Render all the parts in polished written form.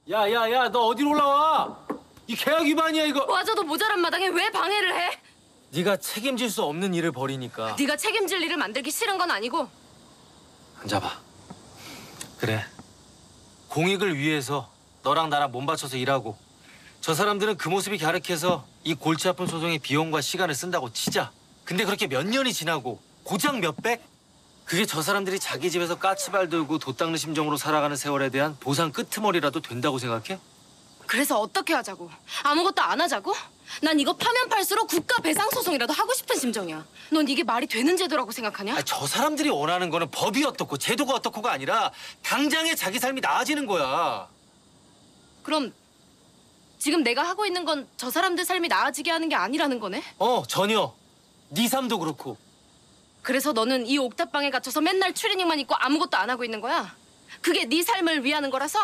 야야야, 너 어디로 올라와? 이 계약 위반이야 이거. 와줘도 모자란 마당에 왜 방해를 해? 네가 책임질 수 없는 일을 벌이니까. 네가 책임질 일을 만들기 싫은 건 아니고. 앉아봐. 그래. 공익을 위해서 너랑 나랑 몸 바쳐서 일하고 저 사람들은 그 모습이 갸륵해서 이 골치 아픈 소송에 비용과 시간을 쓴다고 치자. 근데 그렇게 몇 년이 지나고 고작 몇백? 그게 저 사람들이 자기 집에서 까치발 들고 돛 닦는 심정으로 살아가는 세월에 대한 보상 끄트머리라도 된다고 생각해? 그래서 어떻게 하자고? 아무것도 안 하자고? 난 이거 파면 팔수록 국가 배상 소송이라도 하고 싶은 심정이야. 넌 이게 말이 되는 제도라고 생각하냐? 아니, 저 사람들이 원하는 거는 법이 어떻고 제도가 어떻고가 아니라 당장의 자기 삶이 나아지는 거야. 그럼 지금 내가 하고 있는 건 저 사람들 삶이 나아지게 하는 게 아니라는 거네? 전혀. 네 삶도 그렇고. 그래서 너는 이 옥탑방에 갇혀서 맨날 추리닝만 입고 아무것도 안 하고 있는 거야? 그게 네 삶을 위하는 거라서?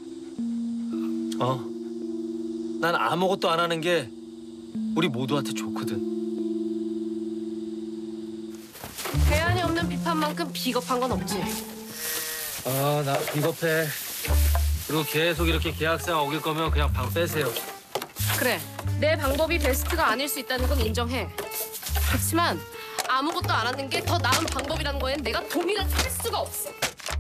난 아무것도 안 하는 게 우리 모두한테 좋거든. 대안이 없는 비판만큼 비겁한 건 없지. 나 비겁해. 그리고 계속 이렇게 계약상 어길 거면 그냥 방 빼세요. 그래, 내 방법이 베스트가 아닐 수 있다는 건 인정해. 그렇지만 아무것도 안 하는 게 더 나은 방법이라는 거엔 내가 동의를 할 수가 없어.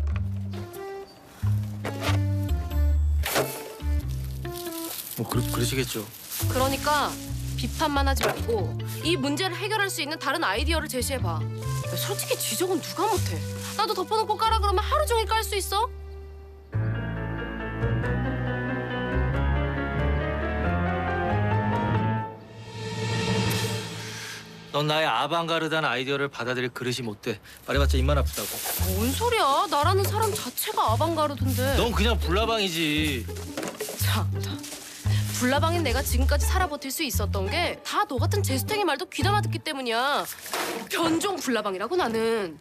그러시겠죠. 그러니까 비판만 하지 말고 이 문제를 해결할 수 있는 다른 아이디어를 제시해봐. 야, 솔직히 지적은 누가 못해. 나도 덮어놓고 까라 그러면 하루 종일 깔 수 있어? 넌 나의 아방가르다는 아이디어를 받아들일 그릇이 못 돼. 말해봤자 입만 아프다고. 뭔 소리야? 나라는 사람 자체가 아방가르드인데. 넌 그냥 불나방이지. 참나. 불나방인 내가 지금까지 살아버틸 수 있었던 게 다 너 같은 재수탱이 말도 귀담아 듣기 때문이야. 변종 불나방이라고 나는.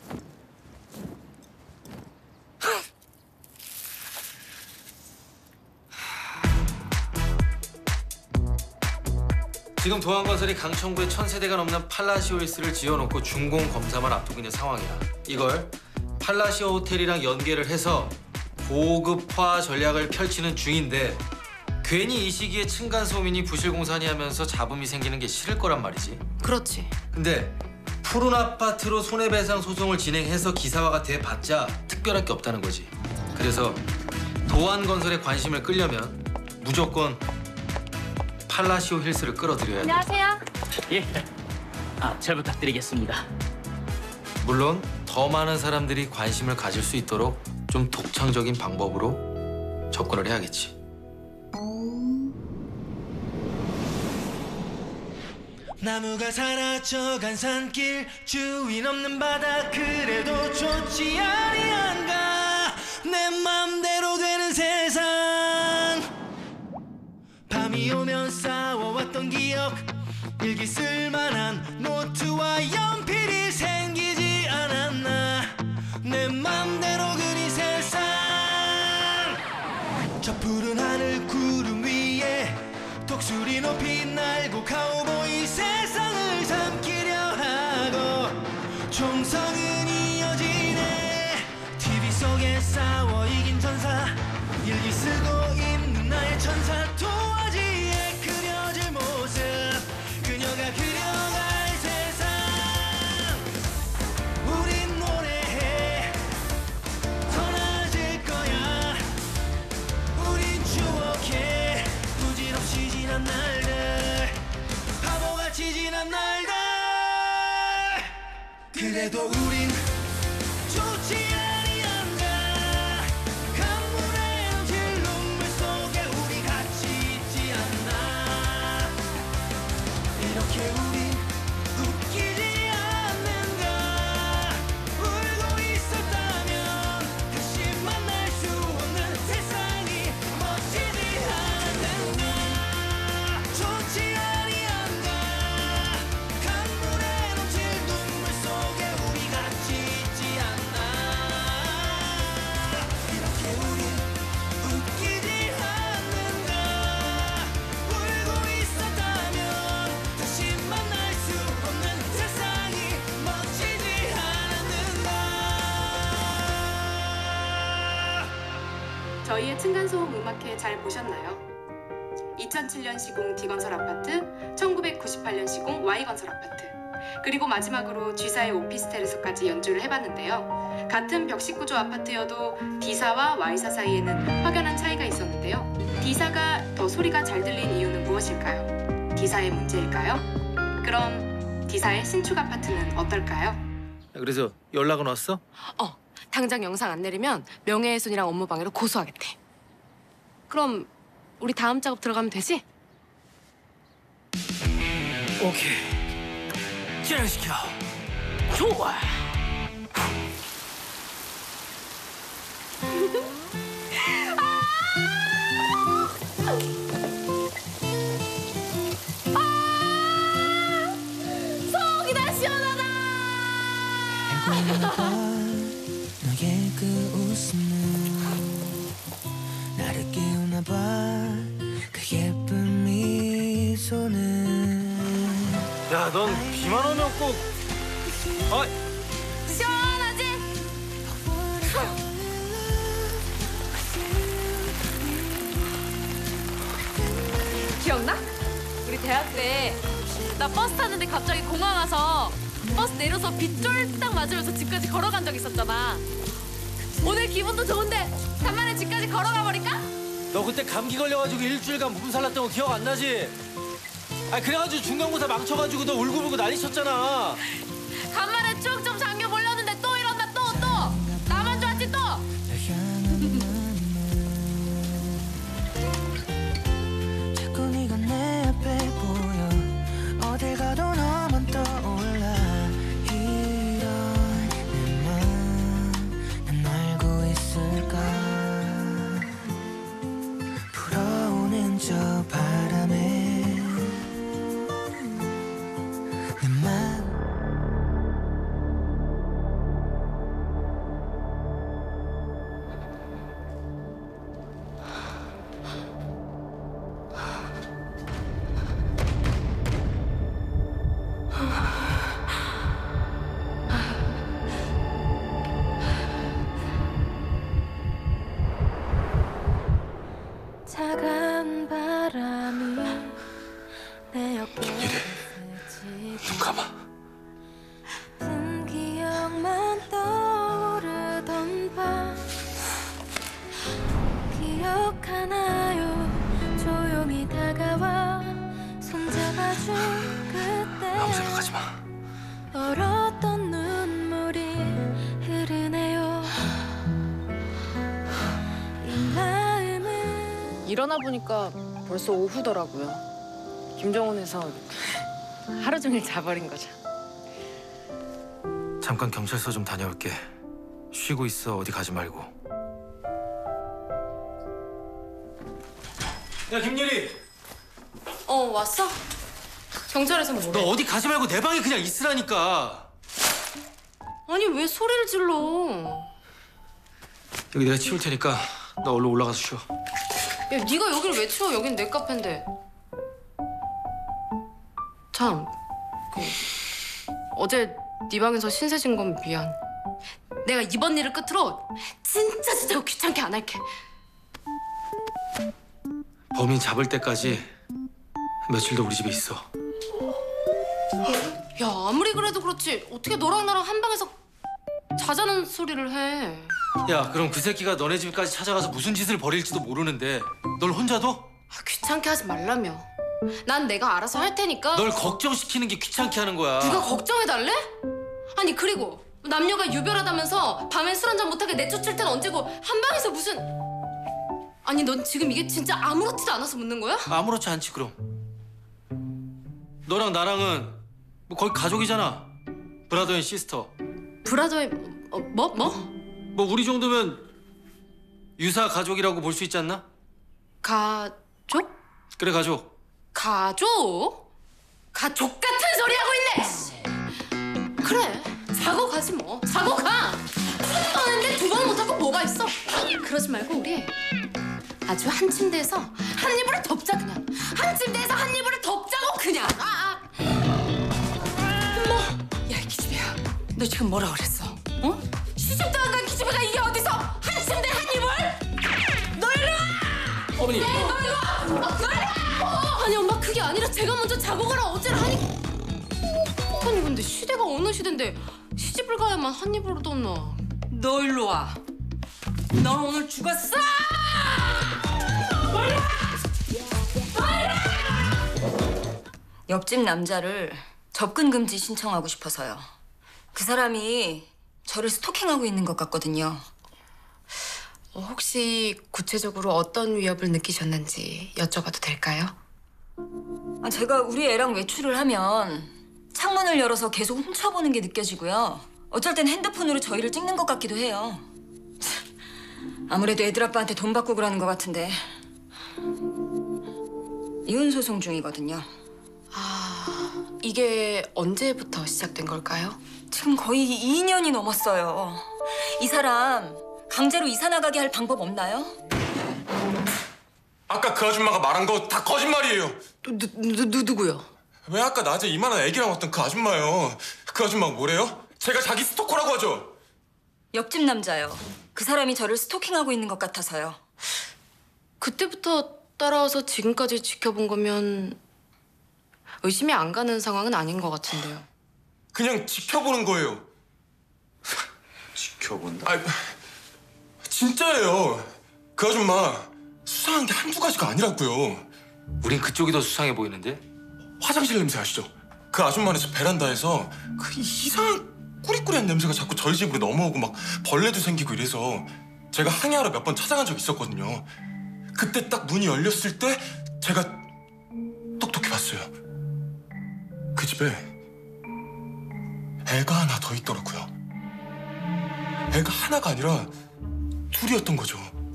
지금 도안건설이 강천구에 1000세대가 넘는 팔라시오 힐스를 지어놓고 준공 검사만 앞두고 있는 상황이야. 이걸 팔라시오 호텔이랑 연계를 해서 고급화 전략을 펼치는 중인데 괜히 이 시기에 층간소음이니 부실공사니 하면서 잡음이 생기는 게 싫을 거란 말이지. 그렇지. 근데 푸른 아파트로 손해배상 소송을 진행해서 기사화가 돼봤자 특별할 게 없다는 거지. 그래서 도안건설에 관심을 끌려면 무조건 팔라시오 힐스를 끌어들여야 돼. 안녕하세요. 예. 잘 부탁드리겠습니다. 물론 더 많은 사람들이 관심을 가질 수 있도록 좀 독창적인 방법으로 접근을 해야겠지. 나무가 사라져간 산길 주인 없는 바다 그래도 좋지 아니한가 내 맘대로 되는 세상 밤이 오면 싸워왔던 기억 일기 쓸만한 노트와 연필이 생기지 않았나 내 맘대로 그린 세상 저 푸른 하늘 구름 위에 독수리 높이 날고 카우보이 세상을 삼키려 하고 총성은 이어지네 TV 속에 싸워 이긴 전사 일기 쓰고 있는 나의 천사 도화지에 그려질 모습 그녀가 그려갈 세상 우린 노래해 더 나아질 거야 우린 추억해 부질없이 지난 날들 바보같이 지난 날들 그래도 우린 좋지 아니한가 강물에 넘칠 눈물 속에 우리 같이 있지 않나 이렇게 우린 웃기지 않는가 울고 있었다면 다시 만날 수 없는 세상이 멋지지 않는가 좋지 아니한가 강물에 넘칠 눈물 속에 우리 같이 저희의 층간소음 음악회 잘 보셨나요? 2007년 시공 D건설 아파트, 1998년 시공 Y건설 아파트, 그리고 마지막으로 G사의 오피스텔에서까지 연주를 해봤는데요. 같은 벽식 구조 아파트여도 D사와 Y사 사이에는 확연한 차이가 있었는데요. D사가 더 소리가 잘 들린 이유는 무엇일까요? D사의 문제일까요? 그럼 D사의 신축 아파트는 어떨까요? 그래서 연락은 왔어? 당장 영상 안 내리면 명예훼손이랑 업무방해로 고소하겠대. 그럼 우리 다음 작업 들어가면 되지? 오케이. 진행시켜. 좋아. 속이 다 시원하다. 너의 그 웃음은 나를 깨우나 봐. 그 예쁜 미소는 야, 넌 비만 오면 꼭. 시원하지? 기억나? 우리 대학 때 나 버스 탔는데 갑자기 공항 와서 버스 내려서 비 쫄딱 맞으면서 집까지 걸어간 적 있었잖아. 오늘 기분도 좋은데 간만에 집까지 걸어가 버릴까? 너 그때 감기 걸려가지고 일주일간 몸살 났던 거 기억 안 나지? 아, 그래가지고 중간고사 망쳐가지고 너 울고불고 난리 쳤잖아. 간만에 쭉 좀 잠겨 몰렸는데 또 이런다 또. 나만 좋았지 또. 자꾸 네가 내 앞에 보여. 어딜 가도 너만 떠올라. 이런 내 맘 난 알고 있을까. 불어오는 저 바람에 내 맘 차가운 바람이 내 어깨에 눈 감아. 스친 기억만 떠오르던 밤 기억하나요? 조용히 다가와 손잡아준 그때 아무 생각하지 마. 얼었던 눈물이 흐르네요. 이 마음은 일어나 보니까 벌써 오후더라고요. 김정은 회사 하루 종일 자버린 거죠. 잠깐 경찰서 좀 다녀올게. 쉬고 있어. 어디 가지 말고. 야, 김유리. 왔어? 경찰에서 너 뭐래? 어디 가지 말고 내 방에 그냥 있으라니까. 아니 왜 소리를 질러? 여기 내가 치울 테니까 너 얼른 올라가서 쉬어. 야, 네가 여기를 왜 치워? 여긴 내 카페인데. 참, 어제 네 방에서 신세 진 건 미안. 내가 이번 일을 끝으로 진짜 귀찮게 안 할게. 범인 잡을 때까지 며칠 더 우리 집에 있어. 야, 아무리 그래도 그렇지 어떻게 너랑 나랑 한 방에서 자자는 소리를 해. 야, 그럼 그 새끼가 너네 집까지 찾아가서 무슨 짓을 벌일지도 모르는데 널 혼자 둬? 귀찮게 하지 말라며. 난 내가 알아서 할 테니까. 널 걱정시키는 게 귀찮게 하는 거야. 누가 걱정해달래? 아니 그리고 남녀가 유별하다면서 밤에 술 한잔 못하게 내쫓을 땐 언제고 한 방에서 무슨... 아니 넌 지금 이게 진짜 아무렇지도 않아서 묻는 거야? 아무렇지 않지 그럼. 너랑 나랑은 뭐 거의 가족이잖아. 브라더 앤 시스터. 브라더의... 뭐? 뭐 우리 정도면 유사 가족이라고 볼 수 있지 않나? 가족? 그래, 가족. 가족? 가족 같은 소리 하고 있네! 그래, 자고 가지 뭐. 자고 가! 한 번 했는데 두 번 못하고 뭐가 있어? 그러지 말고 우리 아주 한 침대에서 한 이불을 덮자 그냥. 한 침대에서 한 이불을 덮자고 그냥. 뭐? 야, 이 기집애야. 너 지금 뭐라 그랬어? 시집도 안 간 기집애가 이게 어디서 한 침대 한 이불? 너희 어머니. 아니 엄마 그게 아니라 제가 먼저 자고 가라 어째라 하니. 아니 근데 시대가 어느 시대인데 시집을 가야만 한 입으로 떴나. 너 일로 와. 넌 오늘 죽었어! 옆집 남자를 접근 금지 신청하고 싶어서요. 그 사람이 저를 스토킹하고 있는 것 같거든요. 혹시 구체적으로 어떤 위협을 느끼셨는지 여쭤봐도 될까요? 제가 우리 애랑 외출을 하면 창문을 열어서 계속 훔쳐보는 게 느껴지고요. 어쩔 땐 핸드폰으로 저희를 찍는 것 같기도 해요. 아무래도 애들 아빠한테 돈 받고 그러는 것 같은데. 이혼 소송 중이거든요. 이게 언제부터 시작된 걸까요? 지금 거의 2년이 넘었어요. 이 사람 강제로 이사 나가게 할 방법 없나요? 아까 그 아줌마가 말한 거 다 거짓말이에요. 누구요? 왜 아까 낮에 이만한 애기랑 왔던 그 아줌마요. 그 아줌마가 뭐래요? 제가 자기 스토커라고 하죠. 옆집 남자요. 그 사람이 저를 스토킹하고 있는 것 같아서요. 그때부터 따라와서 지금까지 지켜본 거면 의심이 안 가는 상황은 아닌 것 같은데요. 그냥 지켜보는 거예요. 지켜본다. 아, 진짜예요. 그 아줌마 수상한 게 한두 가지가 아니라고요. 우린 그쪽이 더 수상해 보이는데? 화장실 냄새 아시죠? 그 아줌마네 집 베란다에서 그 이상한 꾸리꾸리한 냄새가 자꾸 저희 집으로 넘어오고 막 벌레도 생기고 이래서 제가 항의하러 몇 번 찾아간 적이 있었거든요. 그때 딱 문이 열렸을 때 제가 똑똑히 봤어요. 그 집에 애가 하나 더 있더라고요. 애가 하나가 아니라 둘이었던 거죠.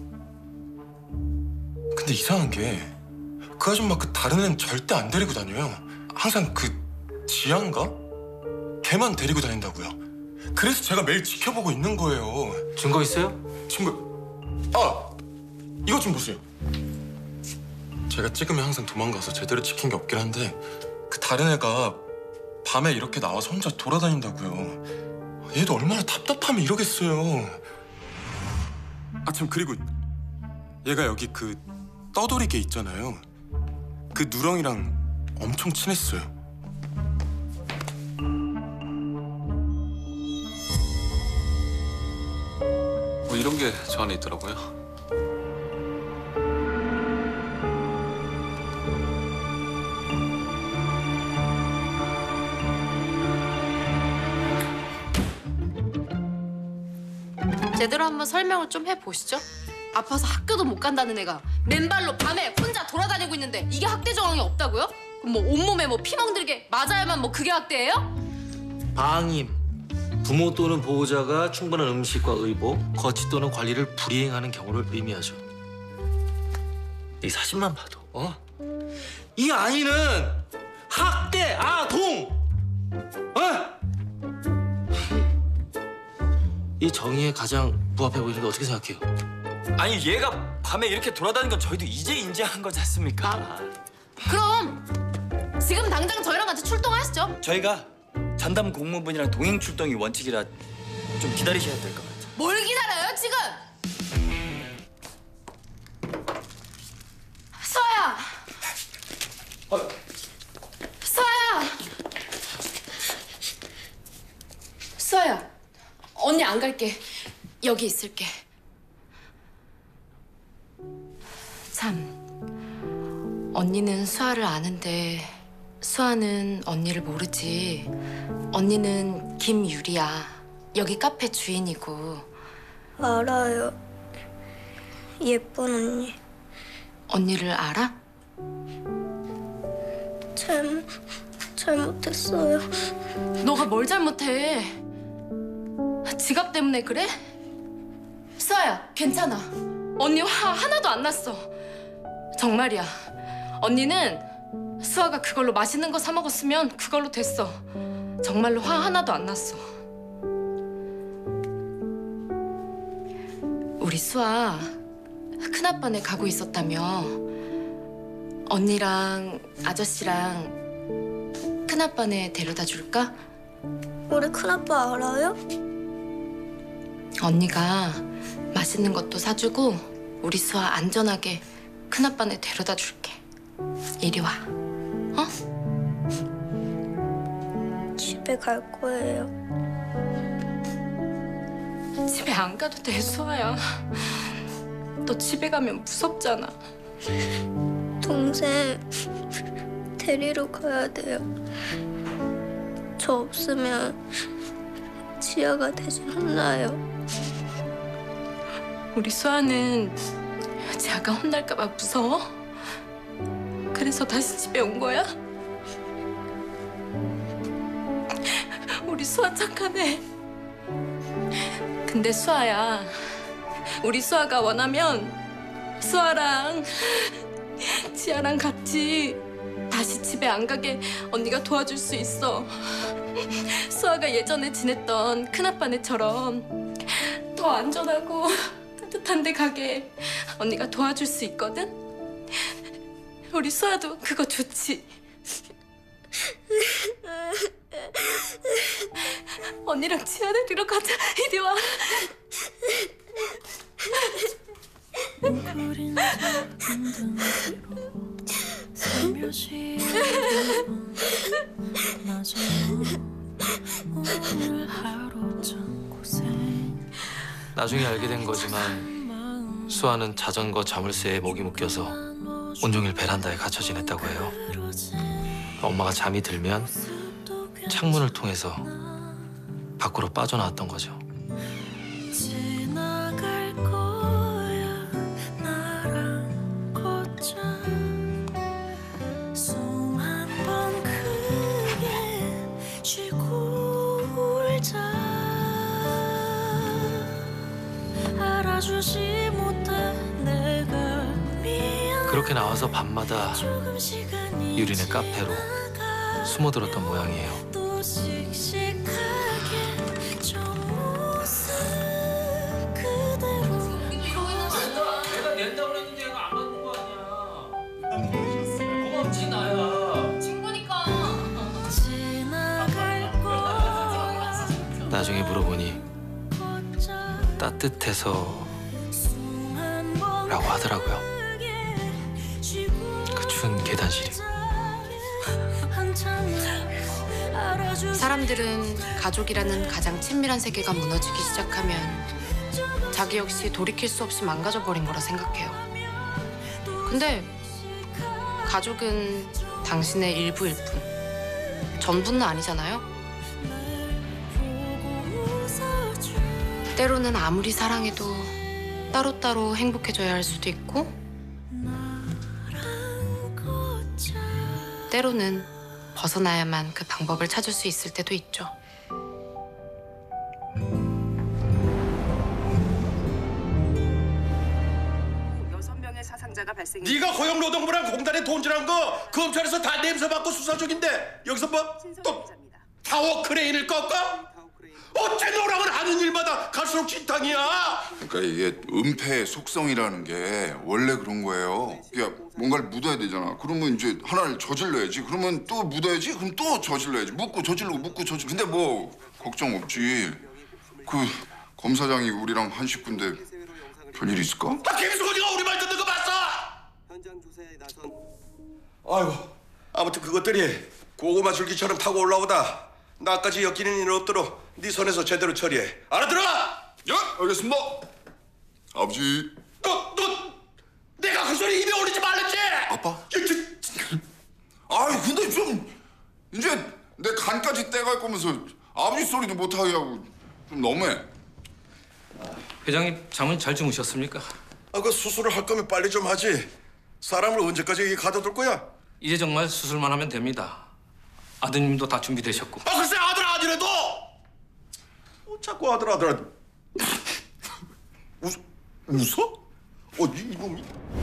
근데 이상한 게 그 아줌마 그 다른 애는 절대 안 데리고 다녀요. 항상 그 지안가? 걔만 데리고 다닌다고요. 그래서 제가 매일 지켜보고 있는 거예요. 증거 있어요? 친구, 이것 좀 보세요. 제가 찍으면 항상 도망가서 제대로 찍힌 게 없긴 한데 그 다른 애가 밤에 이렇게 나와서 혼자 돌아다닌다고요. 얘도 얼마나 답답하면 이러겠어요. 참 그리고 얘가 여기 그 떠돌이 개 있잖아요. 그 누렁이랑 엄청 친했어요. 뭐 이런 게 저 안에 있더라고요. 제대로 한번 설명을 좀 해보시죠. 아파서 학교도 못 간다는 애가 맨발로 밤에 혼자 돌아다니고 있는데 이게 학대 정황이 없다고요? 그럼 뭐 온몸에 뭐 피멍들게 맞아야만 뭐 그게 학대예요? 방임. 부모 또는 보호자가 충분한 음식과 의복, 거치 또는 관리를 불이행하는 경우를 의미하죠. 이 사진만 봐도 이 아이는 학대 아동! 이 정의에 가장 부합해 보이는데 어떻게 생각해요? 아니 얘가 밤에 이렇게 돌아다니는 건 저희도 이제 인지한 거지 않습니까? 그럼 지금 당장 저희랑 같이 출동하시죠. 저희가 전담 공무원분이랑 동행 출동이 원칙이라 좀 기다리셔야 될 것 같아요. 뭘 기다려요 지금? 수아야! 수아야! 수아야, 언니 안 갈게. 여기 있을게. 참, 언니는 수아를 아는데 수아는 언니를 모르지. 언니는 김유리야. 여기 카페 주인이고. 알아요. 예쁜 언니. 언니를 알아? 잘못했어요. 너가 뭘 잘못해? 지갑 때문에 그래? 수아야, 괜찮아. 언니 화 하나도 안 났어. 정말이야. 언니는 수아가 그걸로 맛있는 거 사 먹었으면 그걸로 됐어. 정말로 화 하나도 안 났어. 우리 수아 큰아빠네 가고 있었다며. 언니랑 아저씨랑 큰아빠네 데려다 줄까? 우리 큰아빠 알아요? 언니가 맛있는 것도 사주고 우리 수아 안전하게 큰아빠네 데려다 줄게. 이리 와. 어? 집에 갈 거예요. 집에 안 가도 돼, 수아야. 너 집에 가면 무섭잖아. 동생 데리러 가야 돼요. 저 없으면 지아가 대신 혼나요. 우리 수아는 지아가 혼날까 봐 무서워? 그래서 다시 집에 온 거야? 우리 수아 착하네. 근데 수아야, 우리 수아가 원하면 수아랑 지아랑 같이 다시 집에 안 가게 언니가 도와줄 수 있어. 수아가 예전에 지냈던 큰아빠네처럼 더 안전하고 따뜻한 데 가게 언니가 도와줄 수 있거든? 우리 수아도 그거 좋지? 언니랑 지아 데리러 가자. 이리 와. 나중에 알게 된 거지만 수아는 자전거 자물쇠에 목이 묶여서 온종일 베란다에 갇혀 지냈다고 해요. 엄마가 잠이 들면 창문을 통해서 밖으로 빠져나왔던 거죠. 지나갈 거야 나랑 걷자 숨 한 번 크게 쉬고 울자 알아주지 못해 내가 미안 그렇게 나와서 밤마다 조금 시간이 유린의 카페로 숨어들었던 모양이에요. 또 씩씩하게 저 모습 그대로 내가 낸다고 그랬는데 얘가 안 받는 거 아니야. 고맙지 나야. 친구니까. 지나갈 거야 나중에 물어보니 따뜻해서 라고 하더라고요. 그 추운 계단실이. 사람들은 가족이라는 가장 친밀한 세계가 무너지기 시작하면 자기 역시 돌이킬 수 없이 망가져버린 거라 생각해요. 근데 가족은 당신의 일부일 뿐 전부는 아니잖아요. 때로는 아무리 사랑해도 따로따로 행복해져야 할 수도 있고 때로는 벗어나야만 그 방법을 찾을 수 있을 때도 있죠. 6명의 사상자가 발생했. 네가 고용노동부랑 공단에 돈줄한 거 검찰에서 다 냄새 맡고 수사 중인데 여기서 뭐 또 타워 크레인을 꺾어? 어째 너랑은 하는 일마다 갈수록 진탕이야. 그러니까 이게 은폐의 속성이라는 게 원래 그런 거예요. 그러니까 뭔가를 묻어야 되잖아. 그러면 이제 하나를 저질러야지. 그러면 또 묻어야지. 그럼 또 저질러야지. 묻고 저질르고 묻고 저질러. 근데 뭐 걱정 없지. 그 검사장이 우리랑 한 식구인데 별일 있을까? 김수건이가 우리 말 듣는 거 봤어? 현장 조사에 나선. 아이고 아무튼 그것들이 고구마 줄기처럼 타고 올라오다 나까지 엮이는 일 없도록 네 손에서 제대로 처리해. 알아들어? 예, 알겠습니다. 아버지. 너 내가 그 소리 입에 올리지 말랬지? 아빠? 아유 근데 좀 이제 내 간까지 떼갈 거면서 아버지 소리도 못하게 하고 좀 너무해. 회장님 잠은 잘 주무셨습니까? 그 수술을 할 거면 빨리 좀 하지. 사람을 언제까지 여기 가둬둘 거야? 이제 정말 수술만 하면 됩니다. 아드님도 다 준비되셨고. 글쎄 아들 아니래도 자꾸 아들 웃어? 이거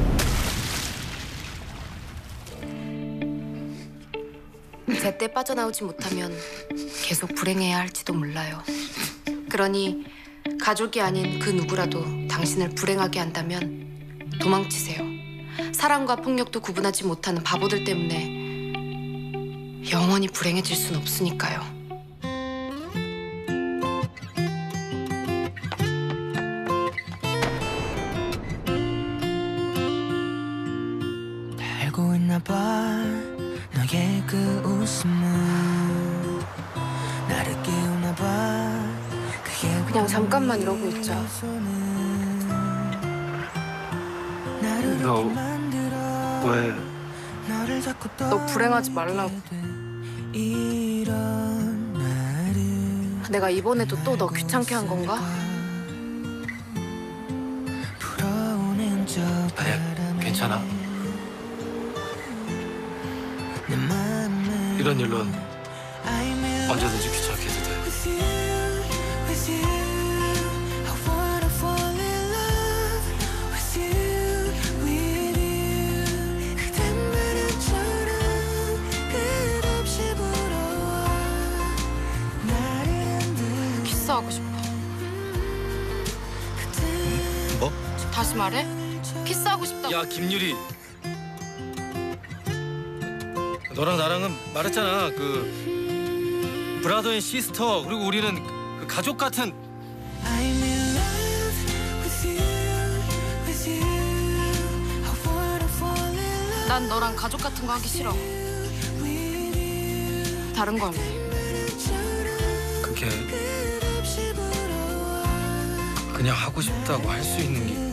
제때 빠져나오지 못하면 계속 불행해야 할지도 몰라요. 그러니 가족이 아닌 그 누구라도 당신을 불행하게 한다면 도망치세요. 사랑과 폭력도 구분하지 못하는 바보들 때문에 영원히 불행해질 순 없으니까요. 있나 봐. 너의 그 웃음은 나를 깨우나 봐. 그냥 잠깐만 이러고 있자. 너 왜? 너 불행하지 말라고. 내가 이번에도 또 너 귀찮게 한 건가? 아니야, 괜찮아. 이런 일론 언제든지 귀찮게 해도 돼. 키스하고 싶어. 뭐? 다시 말해? 키스하고 싶다고. 야, 김유리. 너랑 나랑은 말했잖아. 그 브라더 앤 시스터, 그리고 우리는 그 가족 같은. 난 너랑 가족 같은 거 하기 싫어. 다른 거 할래. 그게 그냥 하고 싶다고 할 수 있는 게